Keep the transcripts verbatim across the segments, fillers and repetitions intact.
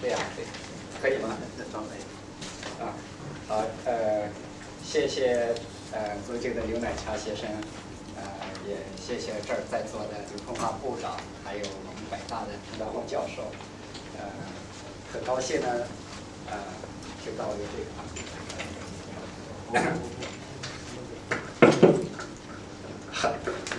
这样对，可以吗？啊，好，呃，谢谢呃尊敬的刘乃强先生，呃，也谢谢这儿在座的流通化部长，还有我们北大的陈道宏教授，呃，很高兴呢，呃，听到有这个啊。很，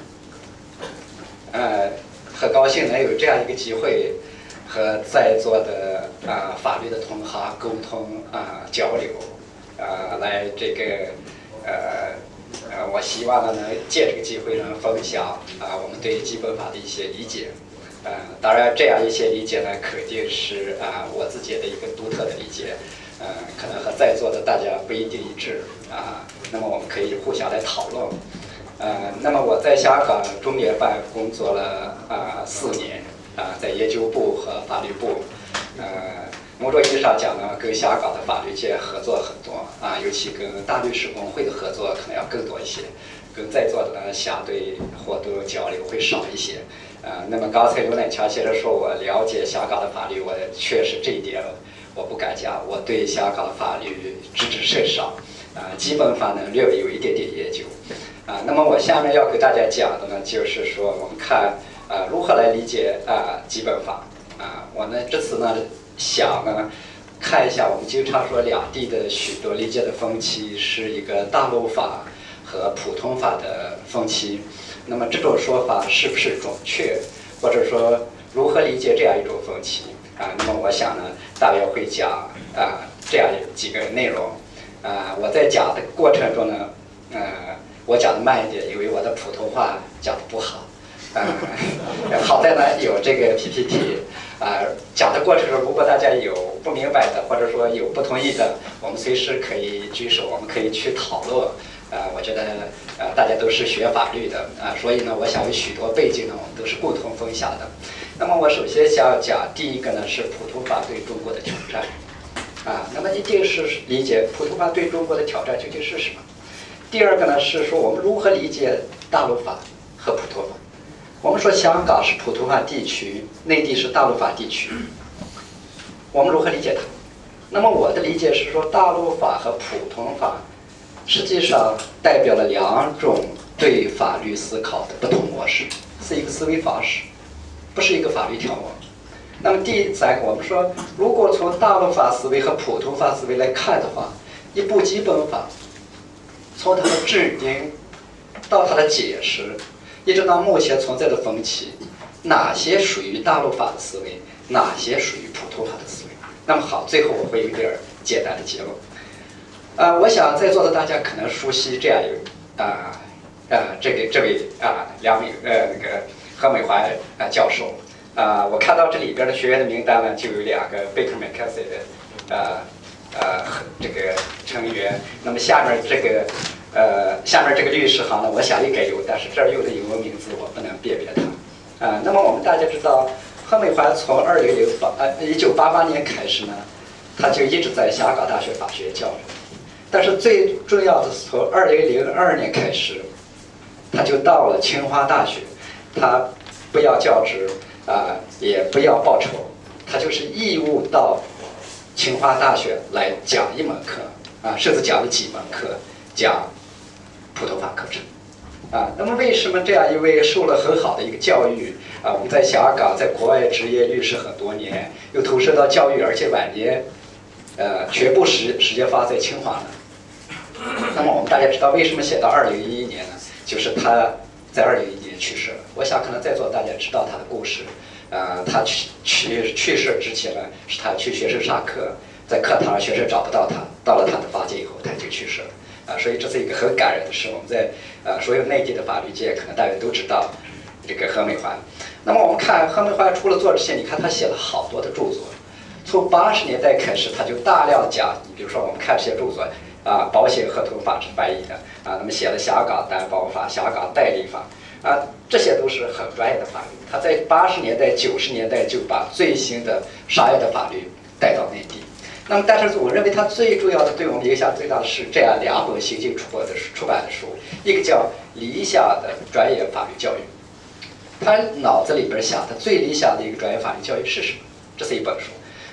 呃，很高兴能有这样一个机会，和在座的啊、呃、法律的同行沟通啊、呃、交流，啊、呃、来这个呃呃，我希望呢能借这个机会呢分享啊、呃、我们对基本法的一些理解，呃，当然这样一些理解呢肯定是啊、呃、我自己的一个独特的理解，呃，可能和在座的大家不一定一致啊、呃，那么我们可以互相来讨论。呃，那么我在香港中联办工作了啊、呃、四年啊、呃，在研究部和法律部，呃，某种意义上讲呢，跟香港的法律界合作很多啊、呃，尤其跟大律师工会的合作可能要更多一些，跟在座的呢相对活动交流会少一些。呃，那么刚才刘乃强先生说我了解香港的法律，我确实这一点我不敢讲，我对香港的法律知之甚少，啊、呃，基本法呢略微有一点点研究。啊，那么我下面要给大家讲的呢，就是说我们看啊如何来理解啊基本法啊。我呢这次呢想呢看一下我们经常说两地的许多理解的分歧是一个大陆法和普通法的分歧。那么这种说法是不是准确，或者说如何理解这样一种分歧啊？那么我想呢大约会讲啊这样几个内容啊。我在讲的过程中呢，呃。我讲的慢一点，因为我的普通话讲的不好，呃，好在呢有这个 P P T， 啊、呃，讲的过程中如果大家有不明白的，或者说有不同意的，我们随时可以举手，我们可以去讨论。呃，我觉得呃大家都是学法律的啊、呃，所以呢，我想有许多背景呢，我们都是共同分享的。那么我首先想讲第一个呢是普通法对中国的挑战，啊，那么一定是理解普通法对中国的挑战究竟是什么。第二个呢是说我们如何理解大陆法和普通法。我们说香港是普通法地区，内地是大陆法地区，我们如何理解它？那么我的理解是说，大陆法和普通法实际上代表了两种对法律思考的不同模式，是一个思维方式，不是一个法律条文。那么第三个，我们说如果从大陆法思维和普通法思维来看的话，一部基本法从它的制定到它的解释，一直到目前存在的分歧，哪些属于大陆法的思维，哪些属于普通法的思维？那么好，最后我会有点简单的结论。啊、呃，我想在座的大家可能熟悉这样一啊呃这个这位啊梁美呃那个何美华啊教授啊、呃，我看到这里边的学员的名单呢，就有两个 Baker McKenzie 的呃。呃，这个成员，那么下面这个，呃，下面这个律师行呢，我想应该有，但是这儿用的英文名字我不能辨别它。啊、呃，那么我们大家知道，何美华从二零零八呃一九八八年开始呢，他就一直在香港大学法学教育，但是最重要的是从二零零二年开始，他就到了清华大学，他不要教职啊、呃，也不要报酬，他就是义务到清华大学来讲一门课啊，甚至讲了几门课，讲普通法课程啊。那么为什么这样一位受了很好的一个教育啊，我们在香港在国外执业律师很多年，又投身到教育，而且晚年呃全部时时间花在清华呢？那么我们大家知道为什么写到二零一一年呢？就是他在二零一一年去世了。我想可能在座大家知道他的故事。呃，他去去去世之前呢，是他去学生上课，在课堂上学生找不到他，到了他的房间以后他就去世了。啊、呃，所以这是一个很感人的事。我们在呃所有内地的法律界可能大家都知道这个何美华。那么我们看何美华除了做这些，你看他写了好多的著作。从八十年代开始，他就大量讲，你比如说我们看这些著作啊、呃，保险合同法是翻译的啊，那么写了香港担保法、香港代理法。啊，这些都是很专业的法律。他在八十年代、九十年代就把最新的商业的法律带到内地。那么，但是我认为他最重要的、对我们影响最大的是这样两本新近出版的出版的书，一个叫《理想的专业法律教育》。他脑子里边想的最理想的一个专业法律教育是什么？这是一本书。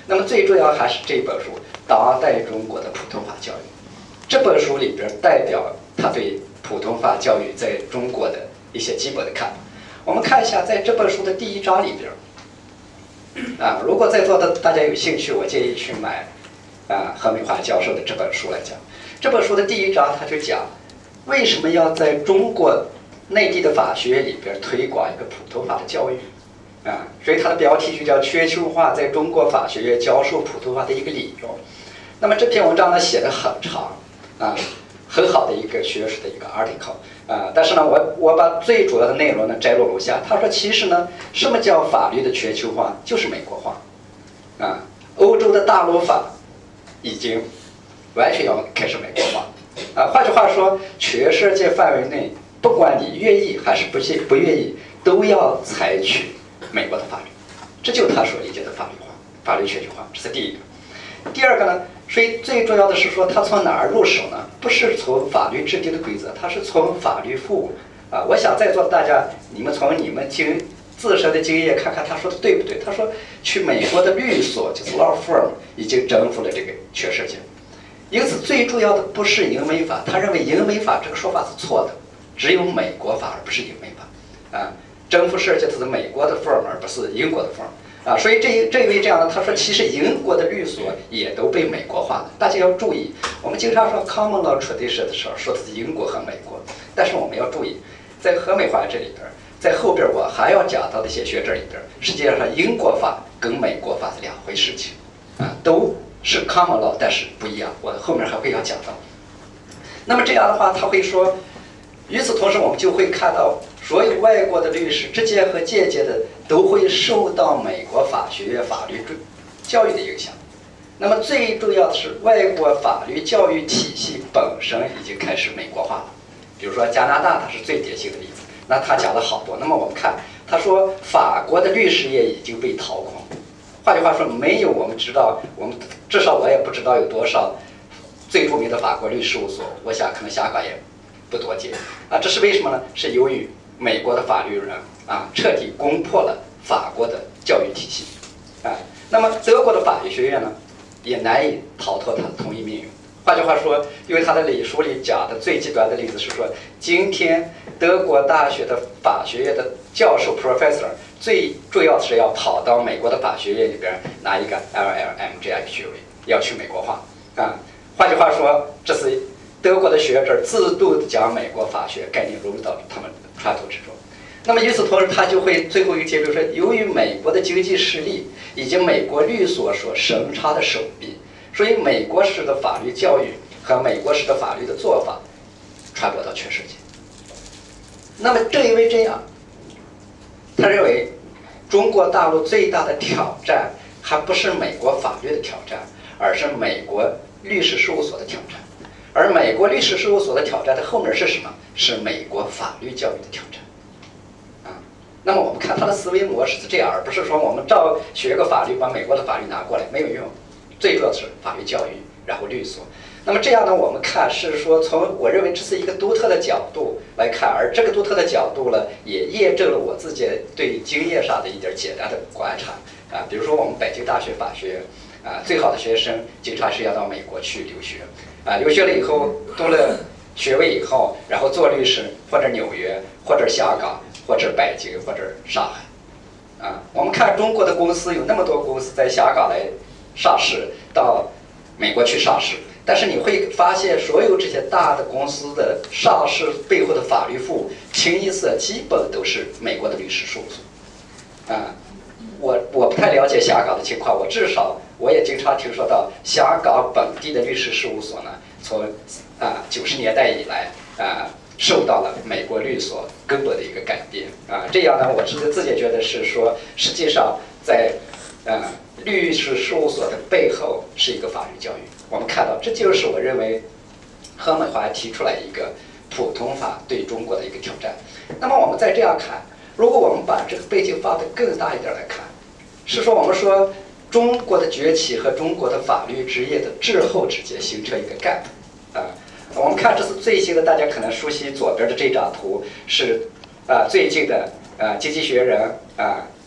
那么最重要还是这本书《当代中国的普通话教育》。这本书里边代表他对普通话教育在中国的一些基本的看法。我们看一下，在这本书的第一章里边，啊，如果在座的大家有兴趣，我建议去买啊何美华教授的这本书来讲。这本书的第一章他就讲为什么要在中国内地的法学院里边推广一个普通话的教育。啊，所以它的标题就叫“全球化在中国法学院教授普通话的一个理由”。那么这篇文章呢写得很长，啊，很好的一个学术的一个 article， 啊，但是呢，我我把最主要的内容呢摘录如下。他说，其实呢，什么叫法律的全球化？就是美国化，啊，欧洲的大陆法已经完全要开始美国化，啊，换句话说，全世界范围内，不管你愿意还是不不愿意，都要采取美国的法律，这就是他所理解的法律化、法律全球化，这是第一个。第二个呢，所以最重要的是说，他从哪儿入手呢？不是从法律制定的规则，他是从法律服务啊。我想在座的大家，你们从你们经自身的经验看看，他说的对不对？他说，去美国的律所就是 law firm 已经征服了这个全世界。因此，最重要的不是英美法，他认为英美法这个说法是错的，只有美国法而不是英美法啊。征服世界它是美国的 firm 而不是英国的 firm 啊，所以这一这一位这样的他说，其实英国的律所也都被美国化了。大家要注意，我们经常说 common law tradition 的时候说的是英国和美国，但是我们要注意，在何美华这里边，在后边我还要讲到的一些学者里边，实际上英国法跟美国法是两回事情啊，都是 common law， 但是不一样，我后面还会要讲到。那么这样的话，他会说，与此同时，我们就会看到。所有外国的律师直接和间接的都会受到美国法学院法律教育的影响。那么最重要的是，外国法律教育体系本身已经开始美国化了。比如说加拿大，它是最典型的例子。那他讲了好多。那么我们看，他说法国的律师业已经被掏空。换句话说，没有我们知道，我们至少我也不知道有多少最著名的法国律师事务所。我想可能香港也不多见啊。这是为什么呢？是由于美国的法律人啊，彻底攻破了法国的教育体系，啊，那么德国的法律学院呢，也难以逃脱它的同一命运。换句话说，因为他的理书里讲的最极端的例子是说，今天德国大学的法学院的教授 professor 最重要的是要跑到美国的法学院里边拿一个 L L M 这样一个学位，要去美国化啊。换句话说，这是德国的学者自动将美国法学概念融入到他们传统之中。那么与此同时，他就会最后一个结论说，由于美国的经济实力以及美国律所所生产的手臂，所以美国式的法律教育和美国式的法律的做法传播到全世界。那么正因为这样，他认为中国大陆最大的挑战还不是美国法律的挑战，而是美国律师事务所的挑战。而美国律师事务所的挑战的后面是什么？是美国法律教育的挑战。啊，那么我们看他的思维模式是这样，而不是说我们照学个法律把美国的法律拿过来没有用。最重要的是法律教育，然后律所。那么这样呢，我们看是说从我认为这是一个独特的角度来看，而这个独特的角度呢，也验证了我自己对经验上的一点简单的观察啊。比如说我们北京大学法学院啊，最好的学生经常是要到美国去留学啊，留学了以后读了学位以后，然后做律师，或者纽约，或者香港，或者北京，或者上海啊。我们看中国的公司有那么多公司在香港来上市，到美国去上市。但是你会发现，所有这些大的公司的上市背后的法律服务，清一色基本都是美国的律师事务所。啊，我我不太了解香港的情况，我至少我也经常听说到香港本地的律师事务所呢，从啊九十年代以来啊受到了美国律所根本的一个改变啊。这样呢，我自自己觉得是说，实际上在啊律师事务所的背后是一个法律教育。我们看到，这就是我认为何美华提出来一个普通法对中国的一个挑战。那么我们再这样看，如果我们把这个背景放得更大一点来看，是说我们说中国的崛起和中国的法律职业的滞后之间形成一个 gap 啊。我们看这是最新的，大家可能熟悉左边的这张图是啊最近的啊经济学人啊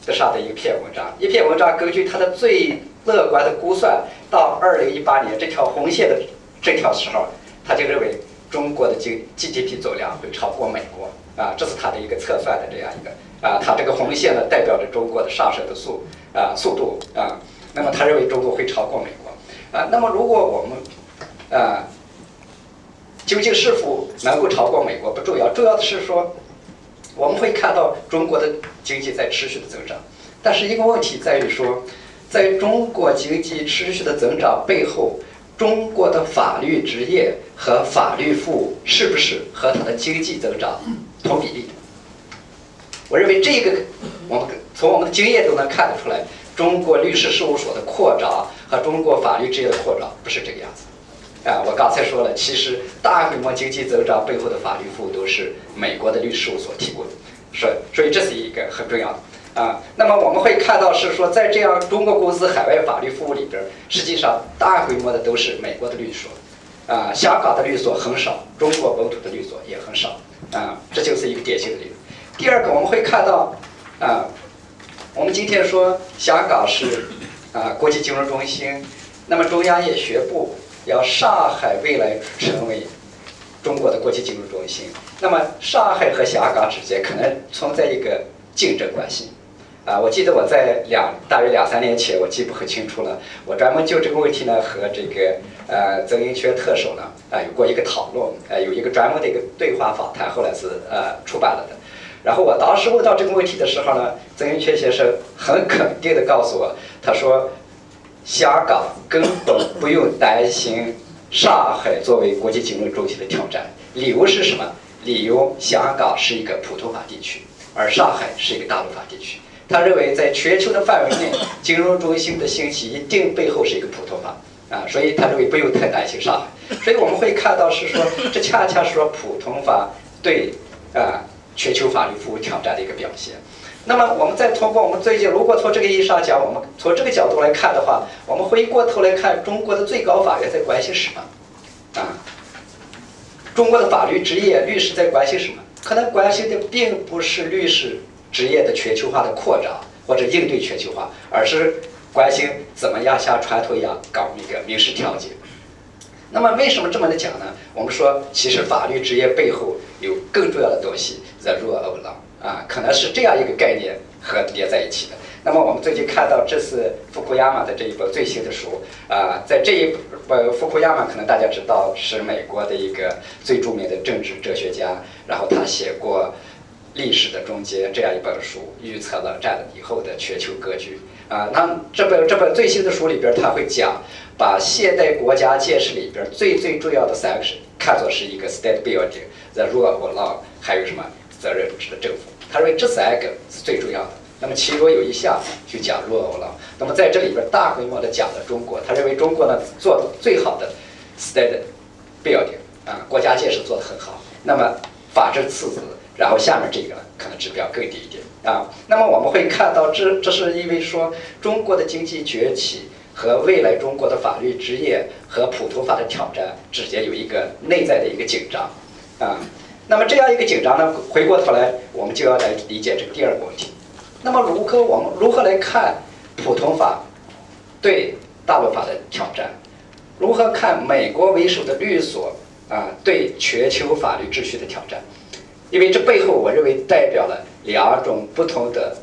的上的一篇文章，一篇文章根据他的最乐观的估算，到二零一八年这条红线的这条时候，他就认为中国的经 G D P 总量会超过美国啊，这是他的一个测算的这样一个啊，他这个红线呢代表着中国的上升的速啊速度啊，那么他认为中国会超过美国啊，那么如果我们啊究竟是否能够超过美国不重要，重要的是说我们会看到中国的经济在持续的增长，但是一个问题在于说，在中国经济持续的增长背后，中国的法律职业和法律服务是不是和它的经济增长同比例？我认为这个我们从我们的经验都能看得出来，中国律师事务所的扩张和中国法律职业的扩张不是这个样子。啊，我刚才说了，其实大规模经济增长背后的法律服务都是美国的律师事务所提供的，所以所以这是一个很重要的。啊，那么我们会看到是说，在这样中国公司海外法律服务里边，实际上大规模的都是美国的律所，啊，香港的律所很少，中国本土的律所也很少，啊，这就是一个典型的例子。第二个，我们会看到，啊，我们今天说香港是啊国际金融中心，那么中央也学部要上海未来成为中国的国际金融中心，那么上海和香港之间可能存在一个竞争关系。啊，我记得我在两大约两三年前，我记不很清楚了。我专门就这个问题呢，和这个呃曾荫权特首呢啊有过一个讨论，呃有一个专门的一个对话访谈，后来是呃出版了的。然后我当时问到这个问题的时候呢，曾荫权先生很肯定的告诉我，他说香港根本不用担心上海作为国际金融中心的挑战，理由是什么？理由香港是一个普通法地区，而上海是一个大陆法地区。他认为，在全球的范围内，金融中心的兴起一定背后是一个普通法啊，所以他认为不用太担心上海。所以我们会看到是说，这恰恰是说普通法对啊全球法律服务挑战的一个表现。那么，我们再通过我们最近，如果从这个意义上讲，我们从这个角度来看的话，我们回过头来看中国的最高法院在关心什么啊？中国的法律职业律师在关心什么？可能关心的并不是律师职业的全球化的扩张或者应对全球化，而是关心怎么样像传统一样搞一个民事调解。那么为什么这么的讲呢？我们说，其实法律职业背后有更重要的东西 ，the rule of law 啊，可能是这样一个概念和连在一起的。那么我们最近看到这次福库亚马的这一本最新的书啊，在这一本福库亚马可能大家知道是美国的一个最著名的政治哲学家，然后他写过历史的终结这样一本书，预测冷战以后的全球格局啊。那这本这本最新的书里边，他会讲把现代国家建设里边最最重要的三个是看作是一个 state building、the rule of law， 还有什么责任制的政府。他认为这三个是最重要的。那么其中有一项就讲 rule of law。那么在这里边大规模的讲了中国，他认为中国呢做的最好的 state building 啊，国家建设做得很好。那么法治次之。然后下面这个可能指标更低一点啊。那么我们会看到这，这是因为说中国的经济崛起和未来中国的法律职业和普通法的挑战之间有一个内在的一个紧张啊。那么这样一个紧张呢，回过头来我们就要来理解这个第二个问题。那么如何我们如何来看普通法对大陆法的挑战？如何看美国为首的律所啊对全球法律秩序的挑战？因为这背后，我认为代表了两种不同的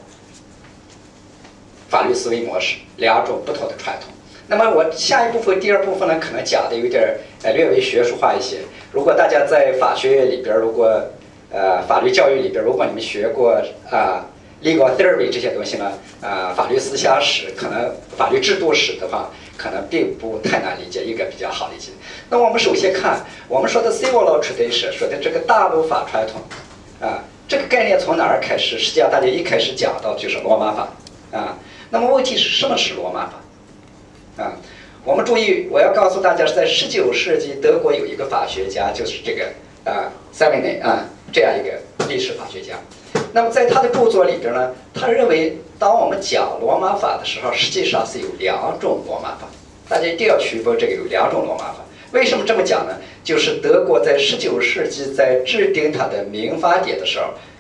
法律思维模式，两种不同的传统。那么我下一部分，第二部分呢，可能讲的有点呃略微学术化一些。如果大家在法学院里边，如果呃法律教育里边，如果你们学过啊、呃、legal theory 这些东西呢，啊、呃、法律思想史，可能法律制度史的话，可能并不太难理解，应该比较好理解。那我们首先看我们说的 civil law tradition 说的这个大陆法传统，啊，这个概念从哪儿开始？实际上大家一开始讲到就是罗马法，啊，那么问题是什么是罗马法？啊，我们注意，我要告诉大家是在十九世纪德国有一个法学家，就是这个啊 Savigny 啊这样一个历史法学家。那么在他的著作里边呢，他认为当我们讲罗马法的时候，实际上是有两种罗马法，大家一定要区分这个有两种罗马法。为什么这么讲呢？就是德国在十九世纪在制定它的民法典的时候，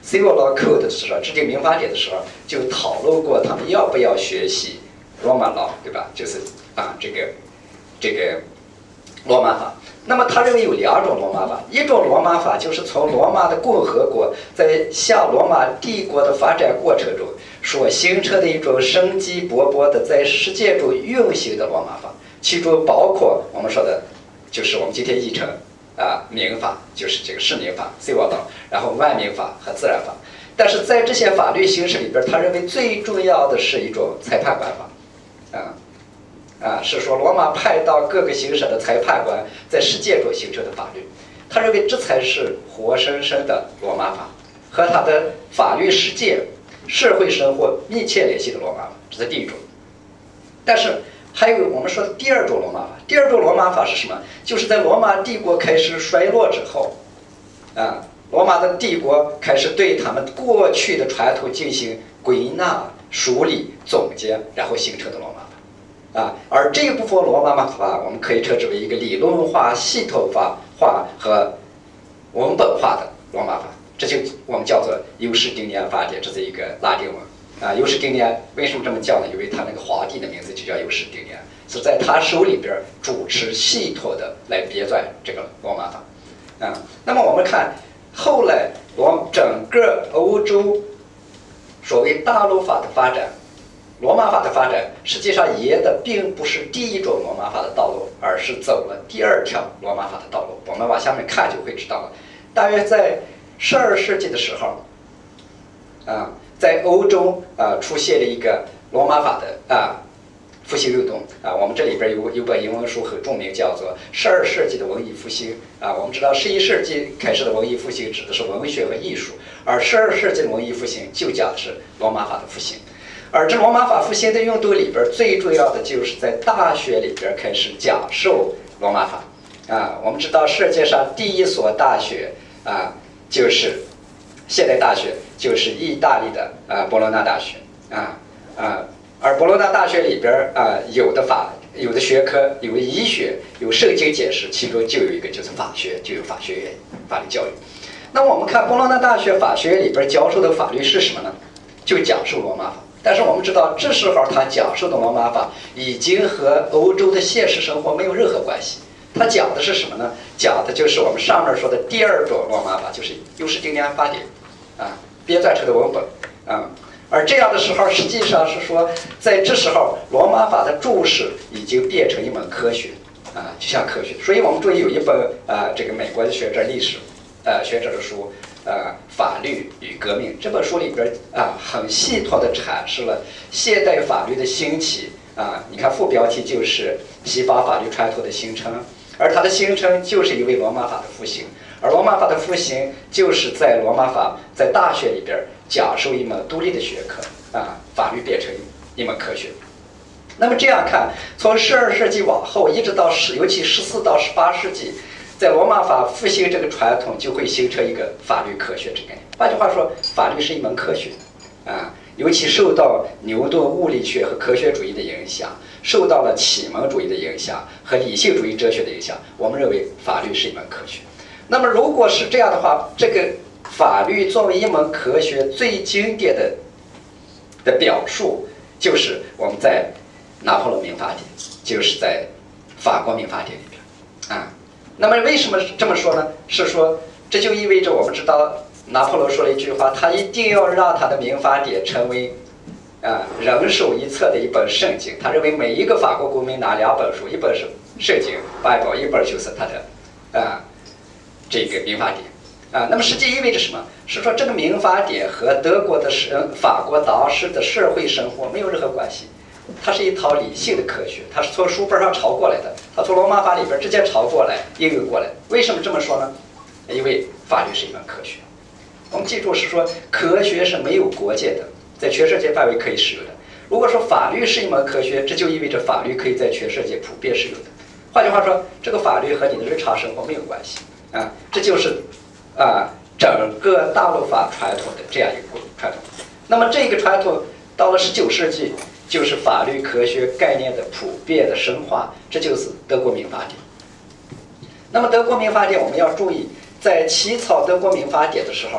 Civil Law Code 的时候，制定民法典的时候，就讨论过他们要不要学习罗马 law， 对吧？就是啊，这个这个罗马法。那么他认为有两种罗马法，一种罗马法就是从罗马的共和国在向罗马帝国的发展过程中所形成的一种生机勃勃的在实践中运行的罗马法，其中包括我们说的，就是我们今天译成啊民法，就是这个市民法 civil law， 然后万民法和自然法。但是在这些法律形式里边，他认为最重要的是一种裁判官法，啊。啊，是说罗马派到各个行省的裁判官在实践中形成的法律，他认为这才是活生生的罗马法，和他的法律实践、社会生活密切联系的罗马法，这是第一种。但是还有我们说的第二种罗马法，第二种罗马法是什么？就是在罗马帝国开始衰落之后，啊，罗马的帝国开始对他们过去的传统进行归纳、梳理、总结，然后形成的罗马法。啊，而这一部分罗马法，我们可以称之为一个理论化、系统化化和文本化的罗马法，这就我们叫做优士丁尼安法典，这是一个拉丁文。啊，优士丁尼安为什么这么叫呢？因为他那个皇帝的名字就叫优士丁尼安，是在他手里边主持系统的来编撰这个罗马法。啊，那么我们看后来罗整个欧洲所谓大陆法的发展。罗马法的发展实际上沿的并不是第一种罗马法的道路，而是走了第二条罗马法的道路。我们往下面看就会知道了。大约在十二世纪的时候，啊，在欧洲啊出现了一个罗马法的啊复兴运动啊。我们这里边有有本英文书很著名，叫做《十二世纪的文艺复兴》啊。我们知道十一世纪开始的文艺复兴指的是文学和艺术，而十二世纪的文艺复兴就讲的是罗马法的复兴。而这罗马法复兴的运动里边，最重要的就是在大学里边开始讲授罗马法。啊，我们知道世界上第一所大学啊，就是现代大学，就是意大利的啊博罗纳大学啊啊。而博罗纳大学里边啊，有的法有的学科有医学，有圣经解释，其中就有一个就是法学，就有法学院法律教育。那我们看博罗纳大学法学院里边教授的法律是什么呢？就讲授罗马法。但是我们知道，这时候他讲授的罗马法已经和欧洲的现实生活没有任何关系。他讲的是什么呢？讲的就是我们上面说的第二种罗马法，就是优士丁尼安法典，啊，编撰出的文本，啊。而这样的时候，实际上是说，在这时候，罗马法的注释已经变成一门科学，啊，就像科学。所以我们注意有一本啊，这个美国的学者历史，呃，学者的书。呃，法律与革命这本书里边啊，很系统地阐释了现代法律的兴起啊。你看副标题就是西方法律传统的形成，而它的形成就是因为罗马法的复兴，而罗马法的复兴就是在罗马法在大学里边讲授一门独立的学科啊，法律变成一门科学。那么这样看，从十二世纪往后，一直到十，尤其十四到十八世纪。在罗马法复兴这个传统，就会形成一个法律科学这个概念。换句话说，法律是一门科学，啊，尤其受到牛顿物理学和科学主义的影响，受到了启蒙主义的影响和理性主义哲学的影响。我们认为法律是一门科学。那么如果是这样的话，这个法律作为一门科学最经典的的表述，就是我们在拿破仑民法典，就是在法国民法典里边，啊。那么为什么这么说呢？是说这就意味着我们知道拿破仑说了一句话，他一定要让他的民法典成为啊人手一册的一本圣经。他认为每一个法国公民拿两本书，一本是圣经 Bible， 一本就是他的啊这个民法典啊。那么实际意味着什么？是说这个民法典和德国的是法国当时的社会生活没有任何关系。它是一套理性的科学，它是从书本上抄过来的，它从罗马法里边直接抄过来应用过来。为什么这么说呢？因为法律是一门科学。我们记住是说，科学是没有国界的，在全世界范围可以使用的。如果说法律是一门科学，这就意味着法律可以在全世界普遍使用的。换句话说，这个法律和你的日常生活没有关系啊，这就是啊整个大陆法传统的这样一个传统。那么这个传统到了十九世纪。就是法律科学概念的普遍的深化，这就是德国民法典。那么德国民法典我们要注意，在起草德国民法典的时候，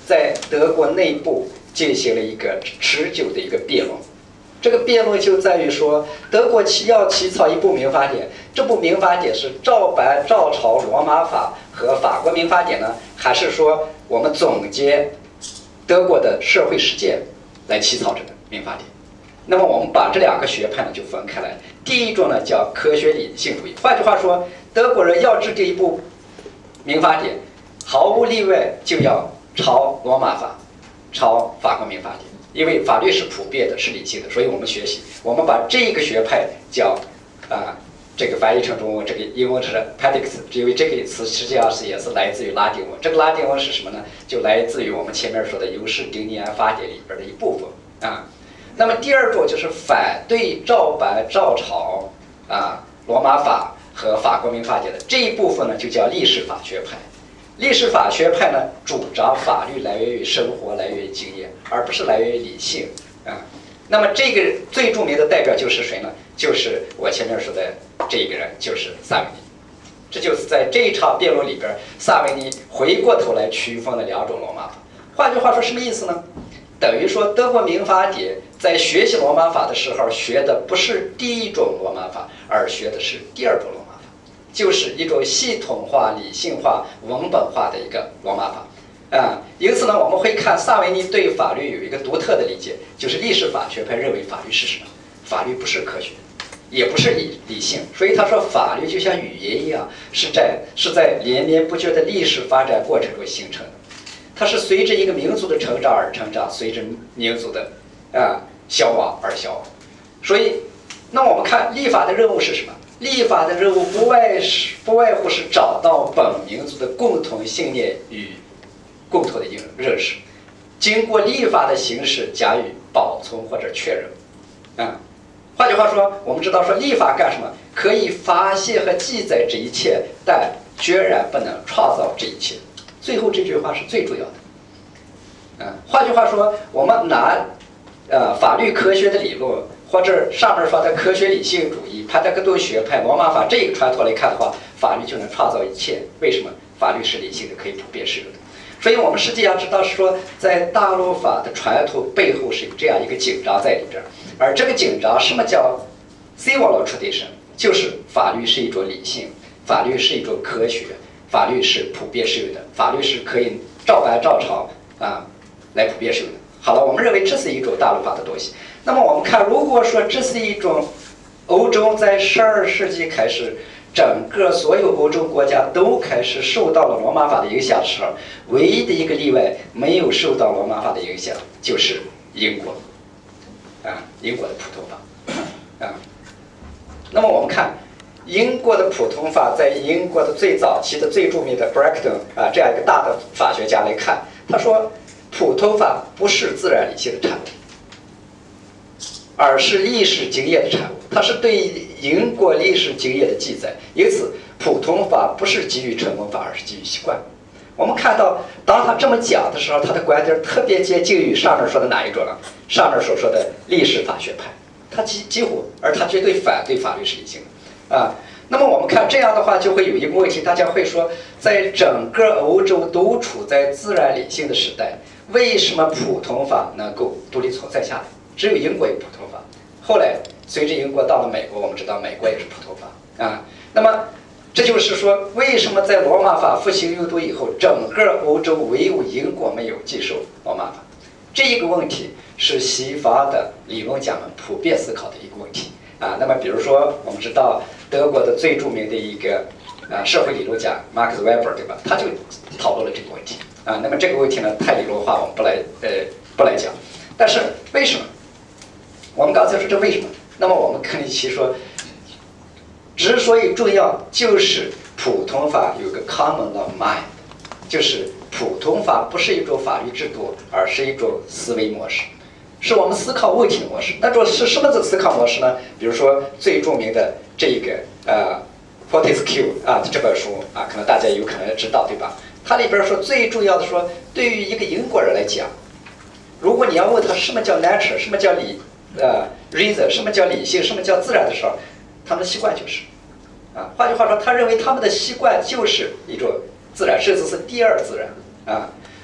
在德国内部进行了一个持久的一个辩论。这个辩论就在于说，德国起要起草一部民法典，这部民法典是照搬照抄罗马法和法国民法典呢，还是说我们总结德国的社会实践来起草这个民法典？那么我们把这两个学派呢就分开来。第一种呢叫科学理性主义，换句话说，德国人要制定一部民法典，毫无例外就要抄罗马法，抄法国民法典。因为法律是普遍的，是理性的，所以我们学习，我们把这个学派叫啊、呃，这个翻译成中文，这个英文是 Paedix， 因为这个词实际上是也是来自于拉丁文。这个拉丁文是什么呢？就来自于我们前面说的《尤氏丁尼安法典》里边的一部分啊。那么第二种就是反对照搬照抄啊罗马法和法国民法典的这一部分呢，就叫历史法学派。历史法学派呢，主张法律来源于生活，来源于经验，而不是来源于理性啊。那么这个最著名的代表就是谁呢？就是我前面说的这一个人，就是萨维尼。这就是在这一场辩论里边，萨维尼回过头来区分了两种罗马法。换句话说，什么意思呢？等于说德国民法典在学习罗马法的时候，学的不是第一种罗马法，而学的是第二种罗马法。就是一种系统化、理性化、文本化的一个罗马法，啊、嗯，因此呢，我们会看萨维尼对法律有一个独特的理解，就是历史法学派认为法律是什么？法律不是科学，也不是理理性，所以他说法律就像语言一样，是在是在连绵不绝的历史发展过程中形成的，它是随着一个民族的成长而成长，随着民族的啊、嗯、消亡而消亡。所以，那我们看立法的任务是什么？立法的任务不外是不外乎是找到本民族的共同信念与共同的认识，经过立法的形式加以保存或者确认。啊、嗯，换句话说，我们知道说立法干什么？可以发现和记载这一切，但决然不能创造这一切。最后这句话是最重要的。嗯，换句话说，我们拿呃法律科学的理论，或者上面说的科学理性主义、帕特格顿学派、罗马法这个传统来看的话，法律就能创造一切。为什么？法律是理性的，可以普遍适用的。所以我们实际上知道说，在大陆法的传统背后是有这样一个紧张在里边。而这个紧张，什么叫 civil tradition？ 就是法律是一种理性，法律是一种科学，法律是普遍适用的，法律是可以照搬照抄啊来普遍适用的。好了，我们认为这是一种大陆法的东西。那么我们看，如果说这是一种欧洲在十二世纪开始，整个所有欧洲国家都开始受到了罗马法的影响的时候，唯一的一个例外没有受到罗马法的影响，就是英国，啊，英国的普通法，啊。那么我们看英国的普通法，在英国的最早期的最著名的 Bracton 啊这样一个大的法学家来看，他说普通法不是自然理性的产物，而是历史经验的产物，它是对英国历史经验的记载。因此，普通法不是基于成文法，而是基于习惯。我们看到，当他这么讲的时候，他的观点特别接近于上面说的哪一种呢？上面所说的历史法学派，他几几乎，而他绝对反对法律是理性的啊。那么我们看这样的话，就会有一个问题，大家会说，在整个欧洲都处在自然理性的时代，为什么普通法能够独立存在下来？只有英国有普通法，后来随着英国到了美国，我们知道美国也是普通法啊。那么这就是说，为什么在罗马法复兴运动以后，整个欧洲唯有英国没有接受罗马法？这一个问题是西方的理论家们普遍思考的一个问题啊。那么比如说，我们知道德国的最著名的一个啊社会理论家 Max Weber， 对吧？他就讨论了这个问题啊。那么这个问题呢，太理论化，我们不来呃不来讲。但是为什么？我们刚才说这为什么？那么我们肯定其说，之所以重要，就是普通法有个 common law mind， 就是普通法不是一种法律制度，而是一种思维模式，是我们思考问题的模式。那种是什么的思考模式呢？比如说最著名的这个呃 Fortescue 啊这本书啊，可能大家有可能知道，对吧？它里边说最重要的说，对于一个英国人来讲，如果你要问他什么叫 nature， 什么叫理呃 reason， 什么叫理性，什么叫自然的时候，他们的习惯就是啊，换句话说，他认为他们的习惯就是一种自然，甚至是第二自然啊。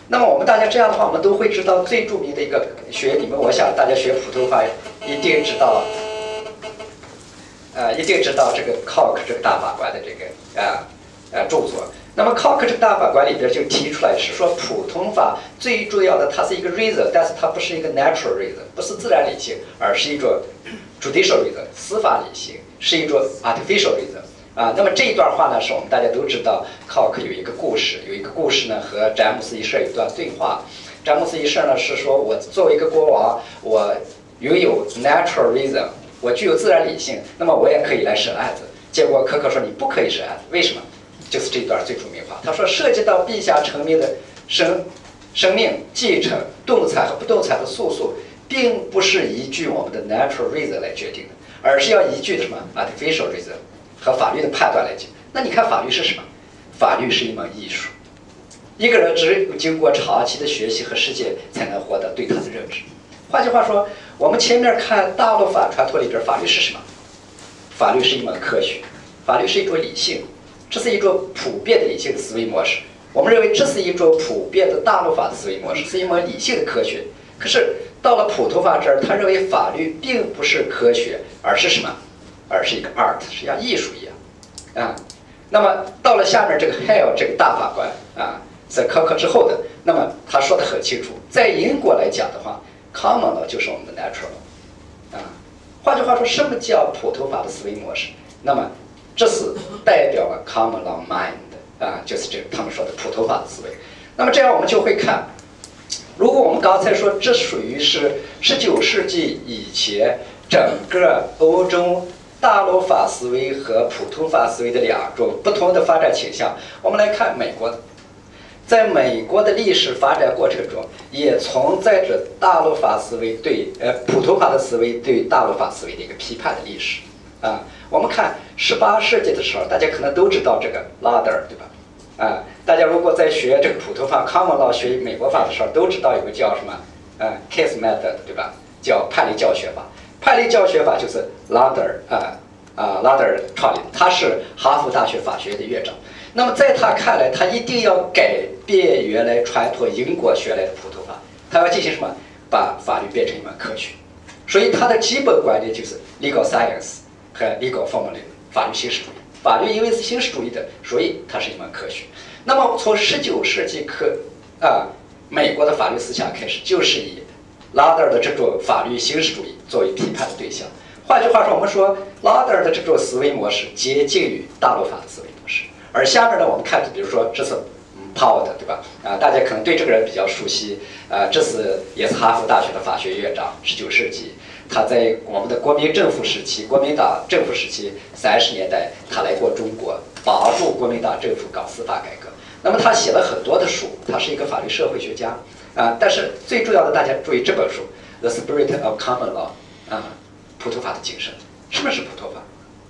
那么我们大家这样的话，我们都会知道最著名的一个学里面，我想大家学普通法一定知道，呃，一定知道这个 Coke 这个大法官的这个啊呃著作。那么 Coke 这个大法官里边就提出来是说，普通法最重要的它是一个 reason， 但是它不是一个 natural reason， 不是自然理性，而是一种 judicial reason， 司法理性，是一种 artificial reason。啊，那么这一段话呢，是我们大家都知道 ，Coke 有一个故事，有一个故事呢和詹姆斯一世有一段对话。詹姆斯一世呢是说，我作为一个国王，我拥有 natural reason， 我具有自然理性，那么我也可以来审案子。结果可可说你不可以审案子，为什么？就是这段最著名话，他说涉及到陛下成命的生生命、继承、动产和不动产的诉讼，并不是依据我们的 natural reason 来决定的，而是要依据的什么 artificial reason。和法律的判断来讲，那你看法律是什么？法律是一门艺术，一个人只有经过长期的学习和实践，才能获得对它的认知。换句话说，我们前面看大陆法传统里边，法律是什么？法律是一门科学，法律是一种理性，这是一种普遍的理性的思维模式。我们认为这是一种普遍的大陆法的思维模式，是一门理性的科学。可是到了普通法这儿，他认为法律并不是科学，而是什么？而是一个 art， 是像艺术一样，啊，那么到了下面这个 Hale 这个大法官啊，在科克之后的，那么他说的很清楚，在英国来讲的话 ，common law 就是我们的 natural law， 啊，换句话说，什么叫普通法的思维模式？那么这是代表了 common law mind 啊，就是这个他们说的普通法的思维。那么这样我们就会看，如果我们刚才说这属于是十九世纪以前整个欧洲大陆法思维和普通法思维的两种不同的发展倾向。我们来看美国，在美国的历史发展过程中，也存在着大陆法思维对呃普通法的思维对大陆法思维的一个批判的历史啊。我们看十八世纪的时候，大家可能都知道这个 Lauder， 对吧？啊，大家如果在学这个普通法 common law 学美国法的时候，都知道有个叫什么呃 case method， 对吧？叫判例教学法。判例教学法就是 Lauder 啊啊 Lauder 创立的，他是哈佛大学法学院的院长。那么在他看来，他一定要改变原来传统英国学来的普通法，他要进行什么？把法律变成一门科学。所以他的基本观念就是 legal science 和 legal formalism， 法律形式主义。法律因为是形式主义的，所以它是一门科学。那么从十九世纪科啊美国的法律思想开始，就是以拉德尔的这种法律形式主义作为批判的对象。换句话说，我们说拉德尔的这种思维模式接近于大陆法的思维模式。而下面呢，我们看，比如说这是 Powell， 对吧？啊，大家可能对这个人比较熟悉。啊，这是也是哈佛大学的法学院长，十九世纪。他在我们的国民政府时期，国民党政府时期三十年代，他来过中国，帮助国民党政府搞司法改革。那么他写了很多的书，他是一个法律社会学家。啊，但是最重要的，大家注意这本书《The Spirit of Common Law》啊，普通法的精神。什么是普通法？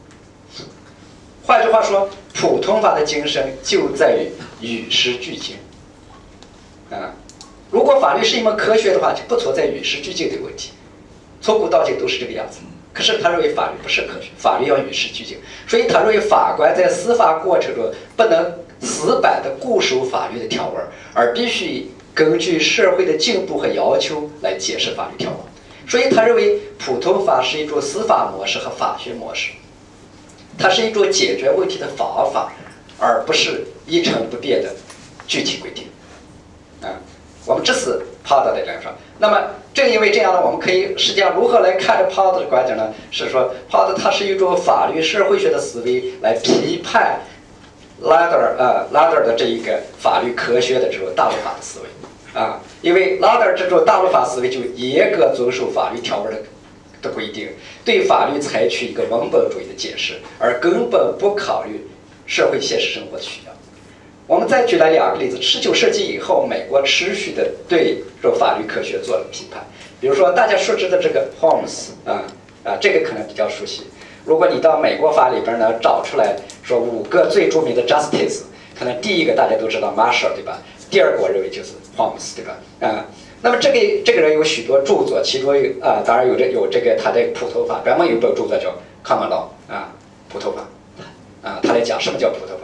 换句话说，普通法的精神就在于与时俱进。啊，如果法律是一门科学的话，就不存在与时俱进的问题。从古到今都是这个样子。可是他认为法律不是科学，法律要与时俱进，所以他认为法官在司法过程中不能死板地固守法律的条文，而必须根据社会的进步和要求来解释法律条文。所以他认为普通法是一种司法模式和法学模式，它是一种解决问题的方法，而不是一成不变的具体规定。啊，我们这是Powell的来说。那么正因为这样呢，我们可以实际上如何来看这Powell的观点呢？是说Powell它是一种法律社会学的思维来批判拉德尔呃拉德尔的这一个法律科学的这种大陆法的思维啊，因为拉德尔这种大陆法思维就严格遵守法律条文的的规定，对法律采取一个文本主义的解释，而根本不考虑社会现实生活的需要。我们再举来两个例子，十九世纪以后，美国持续的对这种法律科学做了批判。比如说大家熟知的这个 Holmes 啊啊，这个可能比较熟悉。如果你到美国法里边呢找出来说五个最著名的 Justice， 可能第一个大家都知道 Marshall， 对吧？第二个我认为就是 Holmes， 对吧？啊，那么这个这个人有许多著作，其中有啊，当然有这有这个他的普通法，专门有一本著作叫 Common Law 啊，普通法啊，他来讲什么叫普通法。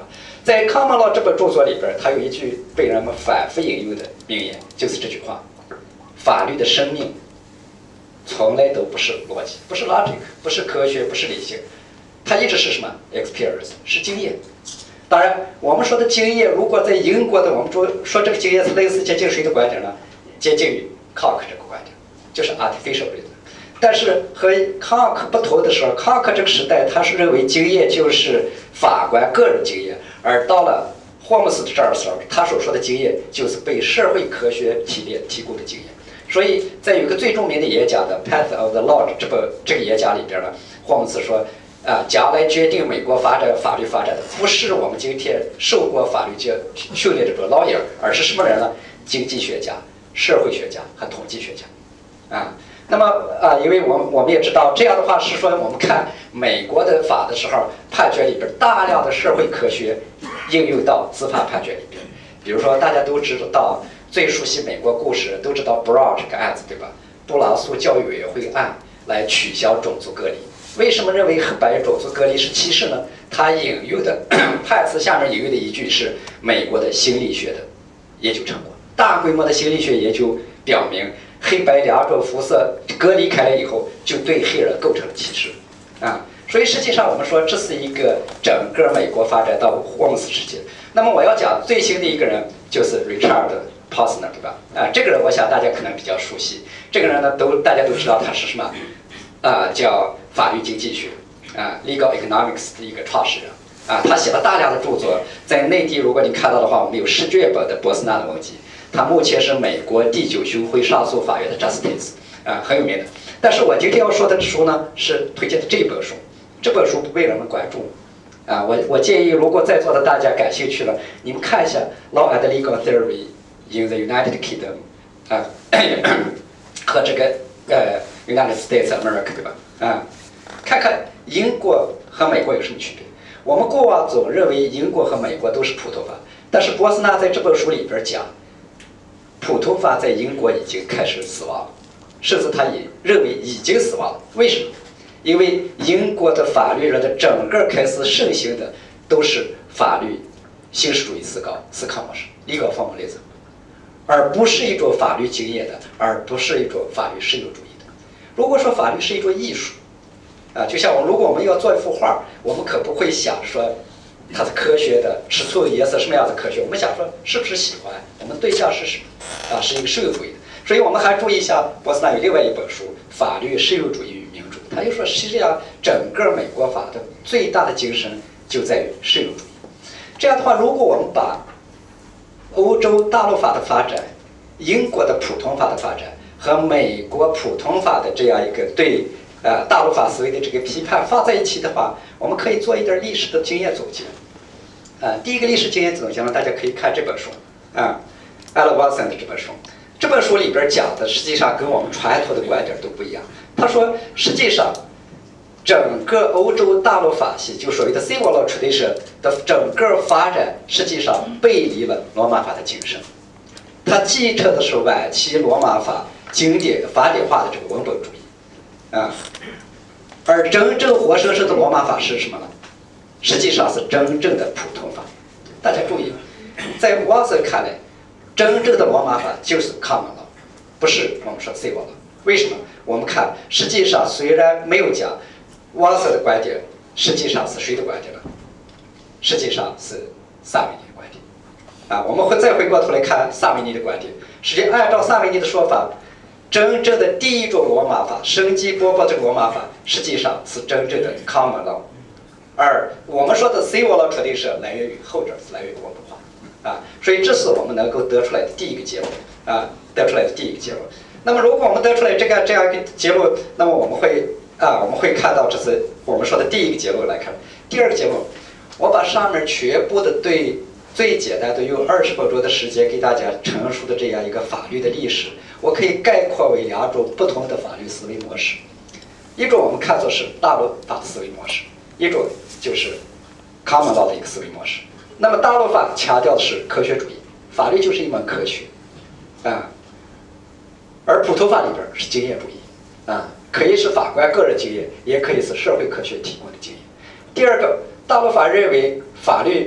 在《Common Law》这本著作里边，它有一句被人们反复引用的名言，就是这句话：法律的生命从来都不是逻辑，不是 logic， 不是科学，不是理性，它一直是什么 experience， 是经验。当然，我们说的经验，如果在英国的，我们说说这个经验是类似接近谁的观点呢？接近于 Cock 这个观点，就是 artificial reason。但是和 Cock 不同的时候 ，Cock 这个时代他是认为经验就是法官个人经验，而到了霍姆斯这儿的时候，他所说的经验就是被社会科学提炼提供的经验。所以在有一个最著名的演讲的《Path of the Law》这本这个演讲里边呢，霍姆斯说。啊，将来决定美国发展法律发展的，不是我们今天受过法律教训练的这个 lawyer， 而是什么人呢？经济学家、社会学家和统计学家。啊，那么啊，因为我们我们也知道，这样的话是说，我们看美国的法的时候，判决里边大量的社会科学应用到司法判决里边。比如说，大家都知道，最熟悉美国故事，都知道 Brown 这个案子，对吧？布朗诉教育委员会案来取消种族隔离。为什么认为黑白种族隔离是歧视呢？他引用的判词下面引用的一句是美国的心理学的研究成果，大规模的心理学研究表明，黑白两种肤色隔离开来以后，就对黑人构成了歧视啊。所以实际上我们说这是一个整个美国发展到霍姆斯时期。那么我要讲最新的一个人就是 Richard Posner， 对吧？啊，这个人我想大家可能比较熟悉。这个人呢，都大家都知道他是什么？啊，叫法律经济学啊 ，legal economics 的一个创始人啊，他写了大量的著作，在内地如果你看到的话，我们有十卷本的波斯纳的文集。他目前是美国第九巡回上诉法院的 justice 啊，很有名的。但是我今天要说的书呢，是推荐的这本书，这本书不被人们关注啊。我我建议，如果在座的大家感兴趣了，你们看一下《Law and Legal Theory in the United Kingdom》啊，和这个呃。United States America， 对吧？啊，看看英国和美国有什么区别？我们过往总认为英国和美国都是普通法，但是波斯纳在这本书里边讲，普通法在英国已经开始死亡，甚至他也认为已经死亡了。为什么？因为英国的法律人的整个开始盛行的都是法律形式主义思考思考模式 （legal formalism）， 而不是一种法律经验的，而不是一种法律实用主义。如果说法律是一种艺术，啊，就像我如果我们要做一幅画，我们可不会想说它是科学的，尺寸、颜色什么样的科学，我们想说是不是喜欢，我们对象是什么，啊，是一个实用主义的。所以我们还注意一下，波斯纳有另外一本书《法律实用主义与民主》，他就说实际上整个美国法的最大的精神就在于实用主义。这样的话，如果我们把欧洲大陆法的发展、英国的普通法的发展和美国普通法的这样一个对呃大陆法思维的这个批判放在一起的话，我们可以做一点历史的经验总结。呃，第一个历史经验总结呢，大家可以看这本书啊 ，Alan Watson 的这本书。这本书里边讲的实际上跟我们传统的观点都不一样。他说，实际上整个欧洲大陆法系，就所谓的 civil law tradition 的整个发展，实际上背离了罗马法的精神。它继承的是晚期罗马法经典法典化的这个文本主义，啊，而真正活生生的罗马法是什么呢？实际上是真正的普通法。大家注意，在沃森看来，真正的罗马法就是 common law， 不是我们说 civil law。为什么？我们看，实际上虽然没有讲沃森的观点，实际上是谁的观点呢？实际上是萨维尼的观点。啊，我们会再回过头来看萨维尼的观点。实际按照萨维尼的说法，真正的第一种罗马法，生机勃勃的罗马法，实际上是真正的 common law， 而我们说的 civil law tradition 来源于后者，是来源于文本化。啊，所以这是我们能够得出来的第一个结论。啊，得出来的第一个结论。那么，如果我们得出来这个这样一个结论，那么我们会啊，我们会看到这是我们说的第一个结论来看。第二个结论，我把上面全部的对。最简单的用二十分钟的时间给大家陈述的这样一个法律的历史，我可以概括为两种不同的法律思维模式。一种我们看作是大陆法思维模式，一种就是 common law 的一个思维模式。那么大陆法强调的是科学主义，法律就是一门科学啊，而普通法里边是经验主义啊，可以是法官个人经验，也可以是社会科学提供的经验。第二个，大陆法认为法律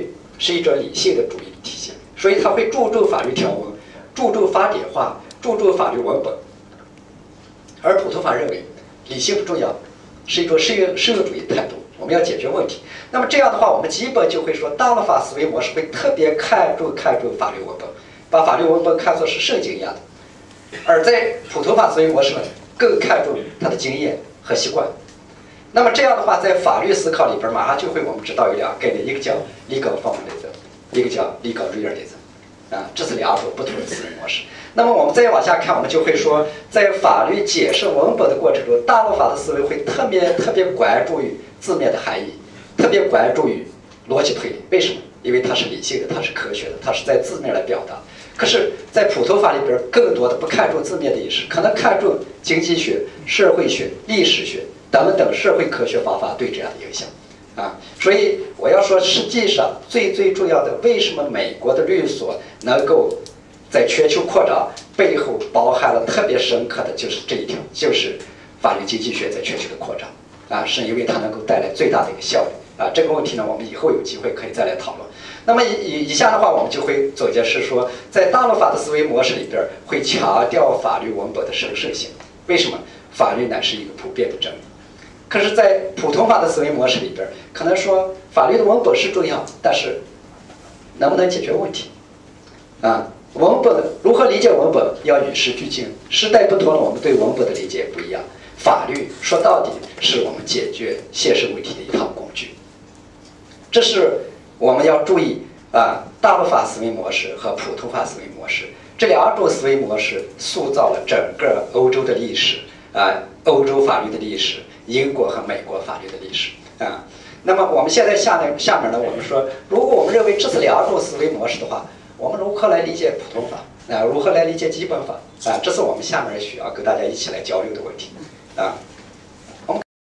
是一种理性的主义体系，所以它会注重法律条文，注重法典化，注重法律文本。而普通法认为理性不重要，是一种实用实用主义态度，我们要解决问题。那么这样的话，我们基本就会说，大陆法思维模式会特别看重看重法律文本，把法律文本看作是圣经一样的；而在普通法思维模式呢，更看重他的经验和习惯。那么这样的话，在法律思考里边，马上就会我们知道有两个概念，一个叫 legal formalism， 一个叫 legal realism， 啊，这是两种不同的思维模式。那么我们再往下看，我们就会说，在法律解释文本的过程中，大陆法的思维会特别特别关注于字面的含义，特别关注于逻辑推理。为什么？因为它是理性的，它是科学的，它是在字面来表达。可是，在普通法里边，更多的不看重字面的意思，可能看重经济学、社会学、历史学等等社会科学方法对这样的影响。啊，所以我要说，实际上最最重要的，为什么美国的律所能够在全球扩张，背后包含了特别深刻的就是这一条，就是法律经济学在全球的扩张。啊，是因为它能够带来最大的一个效率。啊，这个问题呢，我们以后有机会可以再来讨论。那么以以下的话，我们就会总结是说，在大陆法的思维模式里边，会强调法律文本的神圣性。为什么？法律乃是一个普遍的真理。可是，在普通法的思维模式里边，可能说法律的文本是重要，但是能不能解决问题？啊，文本如何理解文本，要与时俱进，时代不同了，我们对文本的理解不一样。法律说到底是我们解决现实问题的一套工具，这是我们要注意啊。大陆法思维模式和普通法思维模式这两种思维模式塑造了整个欧洲的历史啊，欧洲法律的历史，英国和美国法律的历史啊。那么我们现在下面下面呢，我们说，如果我们认为这是两种思维模式的话，我们如何来理解普通法啊？如何来理解基本法啊？这是我们下面需要跟大家一起来交流的问题。啊，